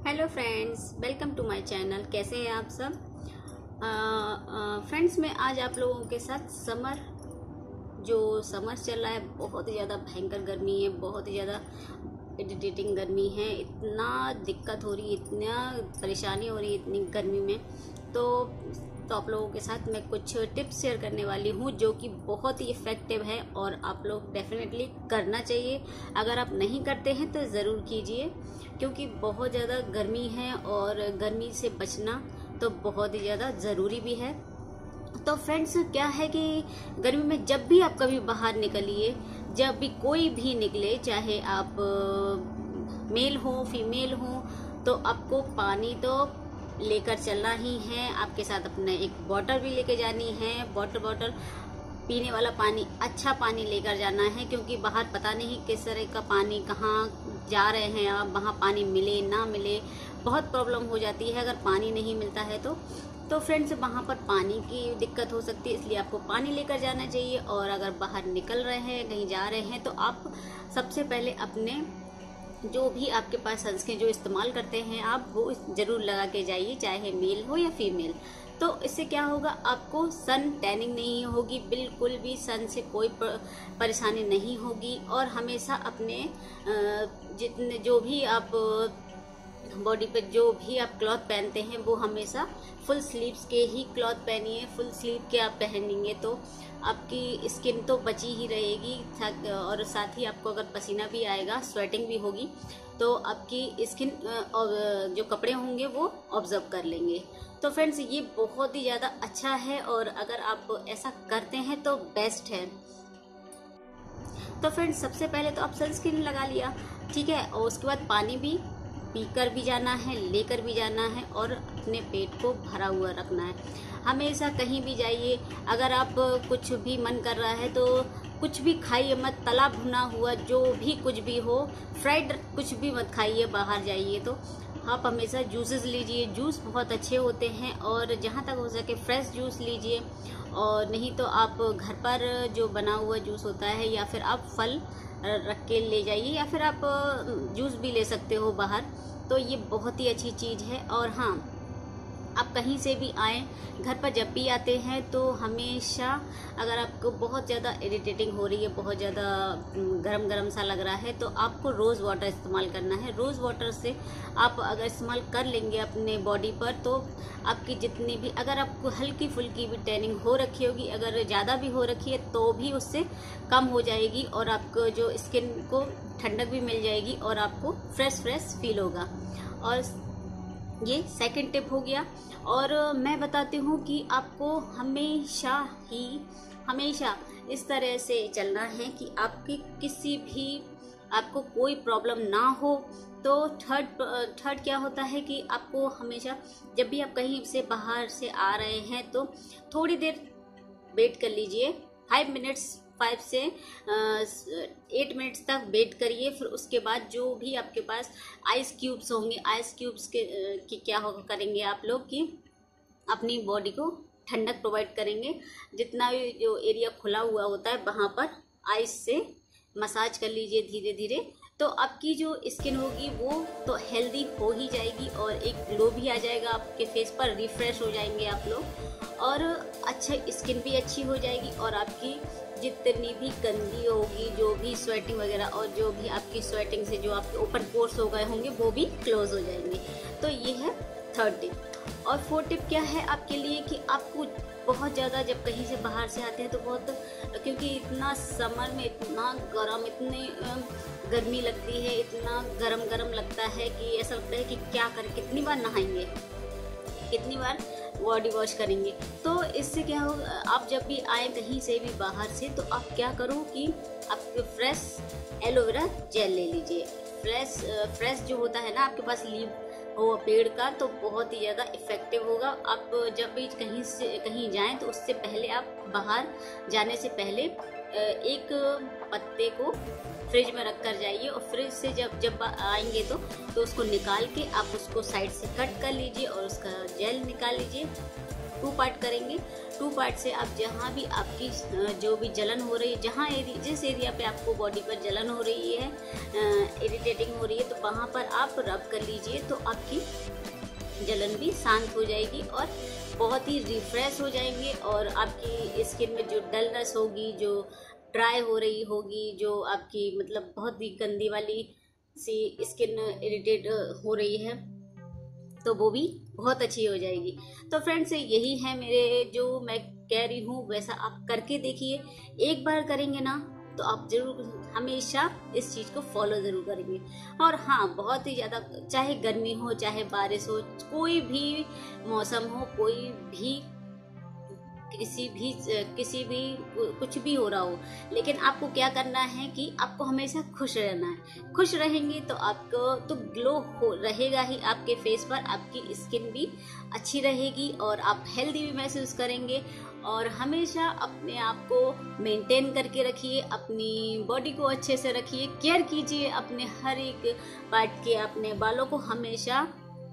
Hello friends, welcome to my channel. कैसे हैं आप सब? फ्रेंड्स, मैं आज आप लोगों के साथ समर चल रहा है, बहुत ही ज़्यादा भयंकर गर्मी है, बहुत ही ज़्यादा इरिटेटिंग गर्मी है। इतना दिक्कत हो रही है, इतना परेशानी हो रही है इतनी गर्मी में। तो आप लोगों के साथ मैं कुछ टिप्स शेयर करने वाली हूँ जो कि बहुत ही इफ़ेक्टिव है और आप लोग डेफिनेटली करना चाहिए। अगर आप नहीं करते हैं तो ज़रूर कीजिए, क्योंकि बहुत ज़्यादा गर्मी है और गर्मी से बचना तो बहुत ही ज़्यादा ज़रूरी भी है। तो फ्रेंड्स, क्या है कि गर्मी में जब भी आप कभी बाहर निकलिए, जब भी कोई भी निकले, चाहे आप मेल हो फीमेल हो, तो आपको पानी तो लेकर चलना ही है। आपके साथ अपने एक बॉटल भी लेके जानी है, बॉटल पीने वाला पानी, अच्छा पानी लेकर जाना है, क्योंकि बाहर पता नहीं किस तरह का पानी, कहाँ जा रहे हैं आप, वहाँ पानी मिले ना मिले, बहुत प्रॉब्लम हो जाती है अगर पानी नहीं मिलता है तो फ्रेंड्स, वहाँ पर पानी की दिक्कत हो सकती है। इसलिए आपको पानी लेकर जाना चाहिए। और अगर बाहर निकल रहे हैं, कहीं जा रहे हैं, तो आप सबसे पहले अपने जो भी आपके पास सनस्क्रीन जो इस्तेमाल करते हैं आप, वो ज़रूर लगा के जाइए, चाहे मेल हो या फीमेल। तो इससे क्या होगा, आपको सन टैनिंग नहीं होगी, बिल्कुल भी सन से कोई परेशानी नहीं होगी। और हमेशा अपने जितने जो भी आप बॉडी पे जो भी आप क्लॉथ पहनते हैं, वो हमेशा फुल स्लीव्स के ही क्लॉथ पहनिए। फुल स्लीव के आप पहनेंगे तो आपकी स्किन तो बची ही रहेगी, और साथ ही आपको अगर पसीना भी आएगा, स्वेटिंग भी होगी, तो आपकी स्किन और जो कपड़े होंगे वो ऑब्जर्व कर लेंगे। तो फ्रेंड्स, ये बहुत ही ज़्यादा अच्छा है और अगर आप ऐसा करते हैं तो बेस्ट है। तो फ्रेंड्स, सबसे पहले तो आप सनस्क्रीन लगा लिया, ठीक है, और उसके बाद पानी भी पीकर भी जाना है, लेकर भी जाना है, और अपने पेट को भरा हुआ रखना है। हमेशा कहीं भी जाइए, अगर आप कुछ भी मन कर रहा है तो कुछ भी खाइए मत, तला भुना हुआ जो भी कुछ भी हो, फ्राइड कुछ भी मत खाइए। बाहर जाइए तो आप हमेशा जूसेस लीजिए, जूस बहुत अच्छे होते हैं, और जहाँ तक हो सके फ्रेश जूस लीजिए। और नहीं तो आप घर पर जो बना हुआ जूस होता है, या फिर आप फल रख के ले जाइए, या फिर आप जूस भी ले सकते हो बाहर। तो ये बहुत ही अच्छी चीज़ है। और हाँ, आप कहीं से भी आएँ, घर पर जब भी आते हैं तो हमेशा, अगर आपको बहुत ज़्यादा इरिटेटिंग हो रही है, बहुत ज़्यादा गरम गरम सा लग रहा है, तो आपको रोज़ वाटर इस्तेमाल करना है। रोज़ वाटर से आप अगर इस्तेमाल कर लेंगे अपने बॉडी पर, तो आपकी जितनी भी, अगर आपको हल्की फुल्की भी टैनिंग हो रखी होगी, अगर ज़्यादा भी हो रखी है, तो भी उससे कम हो जाएगी, और आपको जो स्किन को ठंडक भी मिल जाएगी, और आपको फ्रेश फील होगा। और ये सेकंड टिप हो गया। और मैं बताती हूँ कि आपको हमेशा इस तरह से चलना है कि आपको कोई प्रॉब्लम ना हो। तो थर्ड क्या होता है कि आपको हमेशा, जब भी आप कहीं से बाहर से आ रहे हैं, तो थोड़ी देर वेट कर लीजिए, 5 से 8 मिनट्स तक वेट करिए। फिर उसके बाद जो भी आपके पास आइस क्यूब्स होंगे, आइस क्यूब्स के क्या करेंगे आप लोग कि अपनी बॉडी को ठंडक प्रोवाइड करेंगे। जितना भी जो एरिया खुला हुआ होता है, वहाँ पर आइस से मसाज कर लीजिए धीरे धीरे। तो आपकी जो स्किन होगी वो तो हेल्दी हो ही जाएगी, और एक ग्लो भी आ जाएगा आपके फेस पर, रिफ्रेश हो जाएंगे आप लोग, और अच्छा स्किन भी अच्छी हो जाएगी। और आपकी जितनी भी गंदी होगी, जो भी स्वेटिंग वगैरह, और जो भी आपकी स्वेटिंग से जो आपके ओपन पोर्स हो गए होंगे, वो भी क्लोज हो जाएंगे। तो ये है थर्ड टिप। और फोर्थ टिप क्या है आपके लिए कि आपको बहुत ज़्यादा, जब कहीं से बाहर से आते हैं तो बहुत, क्योंकि इतना समर में इतना गर्म, इतनी गर्मी लगती है, इतना गरम लगता है कि ऐसा लगता है कि क्या करें, कितनी बार नहाएंगे, कितनी बार बॉडी वॉश करेंगे। तो इससे क्या होगा, आप जब भी आए कहीं से भी बाहर से, तो आप क्या करो कि आप फ्रेश एलोवेरा जेल ले लीजिए। फ्रेश जो होता है ना, आपके पास लीव हो पेड़ का, तो बहुत ही ज़्यादा इफ़ेक्टिव होगा। आप जब भी कहीं जाएं, तो उससे पहले, आप बाहर जाने से पहले एक पत्ते को फ्रिज में रख कर जाइए, और फ्रिज से जब आएंगे तो उसको निकाल के आप उसको साइड से कट कर लीजिए, और उसका जेल निकाल लीजिए। 2 पार्ट करेंगे। 2 पार्ट से आप जहाँ भी आपकी जो भी जलन हो रही है, जहाँ जिस एरिया पे आपको बॉडी पर जलन हो रही है, इरिटेटिंग हो रही है, तो वहाँ पर आप रब कर लीजिए, तो आपकी जलन भी शांत हो जाएगी और बहुत ही रिफ्रेश हो जाएंगे। और आपकी स्किन में जो डलनेस होगी, जो ड्राई हो रही होगी, जो आपकी मतलब बहुत ही गंदी वाली सी स्किन इरिटेट हो रही है, तो वो भी बहुत अच्छी हो जाएगी। तो फ्रेंड्स, यही है मेरे जो मैं कह रही हूँ, वैसा आप करके देखिए। एक बार करेंगे ना तो आप जरूर हमेशा इस चीज़ को फॉलो ज़रूर करेंगे। और हाँ, बहुत ही ज़्यादा, चाहे गर्मी हो, चाहे बारिश हो, कोई भी मौसम हो, कोई भी किसी भी कुछ भी हो रहा हो, लेकिन आपको क्या करना है कि आपको हमेशा खुश रहना है। खुश रहेंगे तो आपको तो ग्लो हो रहेगा ही आपके फेस पर, आपकी स्किन भी अच्छी रहेगी और आप हेल्दी भी महसूस करेंगे। और हमेशा अपने आप को मेंटेन करके रखिए, अपनी बॉडी को अच्छे से रखिए, केयर कीजिए अपने हर एक पार्ट के। अपने बालों को हमेशा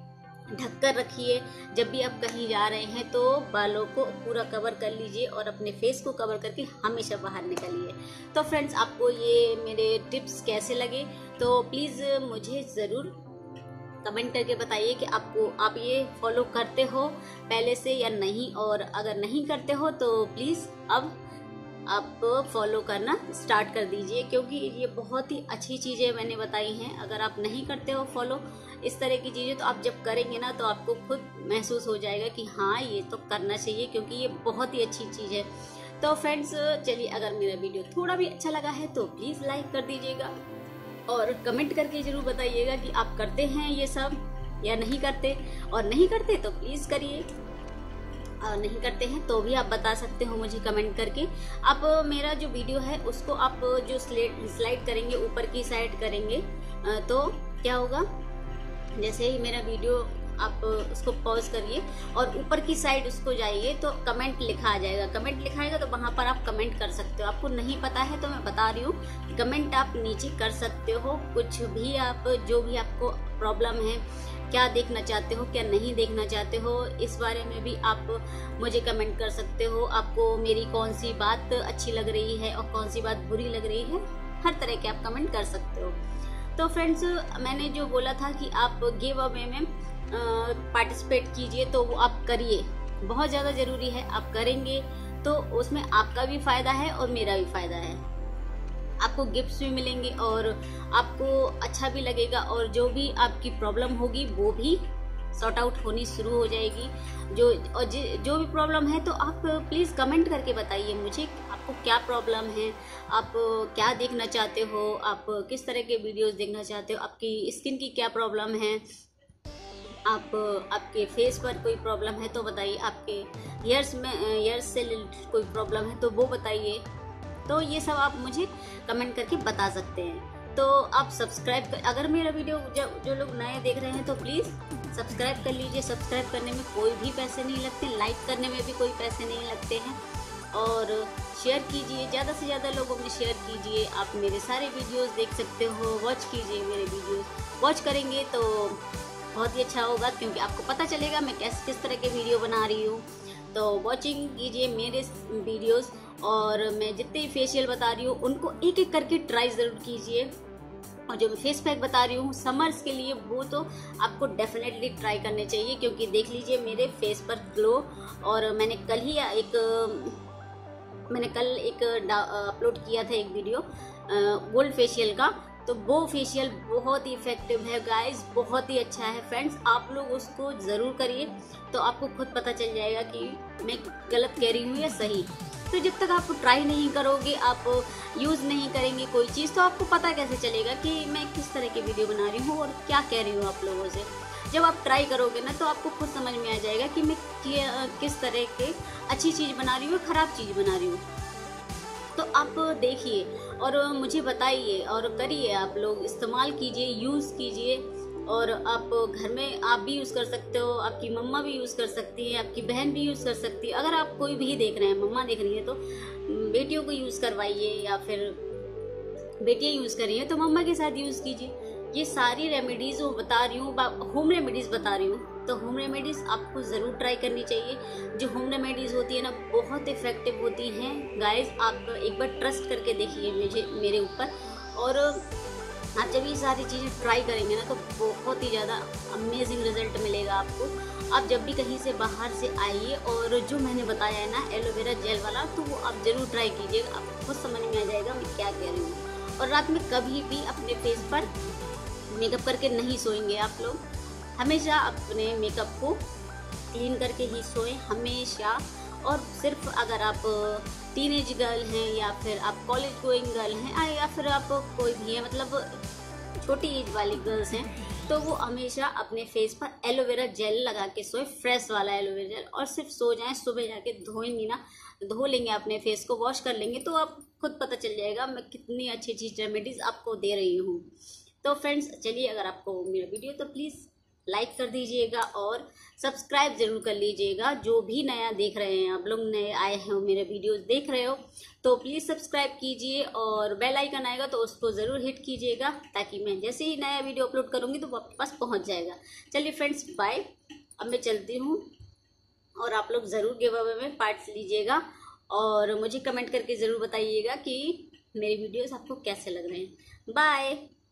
ढक कर रखिए। जब भी आप कहीं जा रहे हैं तो बालों को पूरा कवर कर लीजिए और अपने फेस को कवर करके हमेशा बाहर निकलिए। तो फ्रेंड्स, आपको ये मेरे टिप्स कैसे लगे तो प्लीज़ मुझे ज़रूर कमेंट करके बताइए कि आप ये फॉलो करते हो पहले से या नहीं, और अगर नहीं करते हो तो प्लीज़ अब आप फॉलो करना स्टार्ट कर दीजिए, क्योंकि ये बहुत ही अच्छी चीज़ें मैंने बताई हैं। अगर आप नहीं करते हो फॉलो इस तरह की चीज़ें, तो आप जब करेंगे ना तो आपको खुद महसूस हो जाएगा कि हाँ, ये तो करना चाहिए, क्योंकि ये बहुत ही अच्छी चीज़ है। तो फ्रेंड्स, चलिए, अगर मेरा वीडियो थोड़ा भी अच्छा लगा है तो प्लीज़ लाइक कर दीजिएगा और कमेंट करके ज़रूर बताइएगा कि आप करते हैं ये सब या नहीं करते। और नहीं करते तो प्लीज़ करिए, और नहीं करते हैं तो भी आप बता सकते हो मुझे कमेंट करके। आप मेरा जो वीडियो है उसको आप जो स्लाइड करेंगे, ऊपर की साइड करेंगे, तो क्या होगा, जैसे ही मेरा वीडियो आप उसको पॉज करिए और ऊपर की साइड उसको जाइए तो कमेंट लिखा आ जाएगा। कमेंट लिखाएगा तो वहां पर आप कमेंट कर सकते हो। आपको नहीं पता है तो मैं बता रही हूँ, कमेंट आप नीचे कर सकते हो। कुछ भी आप, जो भी आपको प्रॉब्लम है, क्या देखना चाहते हो, क्या नहीं देखना चाहते हो, इस बारे में भी आप मुझे कमेंट कर सकते हो। आपको मेरी कौन सी बात अच्छी लग रही है और कौन सी बात बुरी लग रही है, हर तरह के आप कमेंट कर सकते हो। तो फ्रेंड्स, मैंने जो बोला था कि आप गिव अवे में पार्टिसिपेट कीजिए, तो वो आप करिए, बहुत ज़्यादा ज़रूरी है। आप करेंगे तो उसमें आपका भी फ़ायदा है और मेरा भी फ़ायदा है। आपको गिफ्ट्स भी मिलेंगे और आपको अच्छा भी लगेगा, और जो भी आपकी प्रॉब्लम होगी वो भी सॉर्ट आउट होनी शुरू हो जाएगी। जो भी प्रॉब्लम है तो आप प्लीज़ कमेंट करके बताइए मुझे, आपको क्या प्रॉब्लम है, आप क्या देखना चाहते हो, आप किस तरह के वीडियोस देखना चाहते हो, आपकी स्किन की क्या प्रॉब्लम है, आपके फेस पर कोई प्रॉब्लम है तो बताइए, आपके हेयर्स से रिलेटेड कोई प्रॉब्लम है तो वो बताइए। तो ये सब आप मुझे कमेंट करके बता सकते हैं। तो आप सब्सक्राइब कर, अगर मेरा वीडियो जो लोग नए देख रहे हैं तो प्लीज़ सब्सक्राइब कर लीजिए। सब्सक्राइब करने में कोई भी पैसे नहीं लगते, लाइक करने में भी कोई पैसे नहीं लगते हैं, और शेयर कीजिए, ज़्यादा से ज़्यादा लोगों में शेयर कीजिए। आप मेरे सारे वीडियोस देख सकते हो, वॉच कीजिए मेरे वीडियोस। वॉच करेंगे तो बहुत ही अच्छा होगा, क्योंकि आपको पता चलेगा मैं किस तरह के वीडियो बना रही हूँ। तो वॉचिंग कीजिए मेरे वीडियोस, और मैं जितने फेशियल बता रही हूँ उनको एक एक करके ट्राई ज़रूर कीजिए। और जो मैं फेस पैक बता रही हूँ समर्स के लिए, वो तो आपको डेफिनेटली ट्राई करने चाहिए, क्योंकि देख लीजिए मेरे फेस पर ग्लो। और मैंने कल एक अपलोड किया था एक वीडियो गोल्ड फेशियल का, तो वो फेशियल बहुत ही इफेक्टिव है गाइस, बहुत ही अच्छा है। फ्रेंड्स, आप लोग उसको ज़रूर करिए, तो आपको खुद पता चल जाएगा कि मैं गलत कह रही हूँ या सही। तो जब तक आप ट्राई नहीं करोगे, आप यूज़ नहीं करेंगे कोई चीज़, तो आपको पता कैसे चलेगा कि मैं किस तरह की वीडियो बना रही हूँ और क्या कह रही हूँ आप लोगों से। जब आप ट्राई करोगे ना तो आपको खुद समझ में आ जाएगा कि मैं किस तरह के अच्छी चीज़ बना रही हूँ, ख़राब चीज़ बना रही हूँ। तो आप देखिए और मुझे बताइए और करिए, आप लोग इस्तेमाल कीजिए, यूज़ कीजिए। और आप घर में आप भी यूज़ कर सकते हो, आपकी मम्मा भी यूज़ कर सकती है, आपकी बहन भी यूज़ कर सकती है। अगर आप कोई भी देख रहे हैं, मम्मा देख रही है तो बेटियों को यूज़ करवाइए, या फिर बेटियाँ यूज़ कर रही हैं तो मम्मा के साथ यूज़ कीजिए। ये सारी रेमेडीज वो बता रही हूँ, होम रेमेडीज बता रही हूँ, तो होम रेमेडीज आपको ज़रूर ट्राई करनी चाहिए। जो होम रेमेडीज होती है ना, बहुत इफेक्टिव होती हैं गाइस। आप एक बार ट्रस्ट करके देखिए मेरे ऊपर, और आप जब ये सारी चीज़ें ट्राई करेंगे ना तो बहुत ही ज़्यादा अमेजिंग रिजल्ट मिलेगा आपको। आप जब भी कहीं से बाहर से आइए और जो मैंने बताया है ना एलोवेरा जेल वाला, तो वो आप ज़रूर ट्राई कीजिएगा, आपको खुद समझ में आ जाएगा मैं क्या कह रही हूँ। और रात में कभी भी अपने फेस पर मेकअप करके नहीं सोएंगे आप लोग। हमेशा अपने मेकअप को क्लीन करके ही सोएं हमेशा। और सिर्फ अगर आप टीनेज गर्ल हैं या फिर आप कॉलेज गोइंग गर्ल हैं या फिर आप कोई भी है, मतलब छोटी एज वाली गर्ल्स हैं, तो वो हमेशा अपने फेस पर एलोवेरा जेल लगा के सोए, फ्रेश वाला एलोवेरा जेल, और सिर्फ सो जाएं। सुबह जाके धोएंगी ना, धो लेंगे अपने फेस को, वॉश कर लेंगे, तो आप खुद पता चल जाएगा मैं कितनी अच्छी चीज रेमेडीज आपको दे रही हूँ। तो फ्रेंड्स चलिए, अगर आपको मेरा वीडियो तो प्लीज़ लाइक कर दीजिएगा और सब्सक्राइब जरूर कर लीजिएगा। जो भी नया देख रहे हैं, आप लोग नए आए हैं मेरे वीडियोस देख रहे हो, तो प्लीज़ सब्सक्राइब कीजिए और बेल आइकन आएगा तो उसको ज़रूर हिट कीजिएगा, ताकि मैं जैसे ही नया वीडियो अपलोड करूँगी तो वो आपके पास पहुँच जाएगा। चलिए फ्रेंड्स बाय, अब मैं चलती हूँ, और आप लोग ज़रूर गिव अवे में पार्ट लीजिएगा और मुझे कमेंट करके ज़रूर बताइएगा कि मेरे वीडियोस आपको कैसे लग रहे हैं। बाय।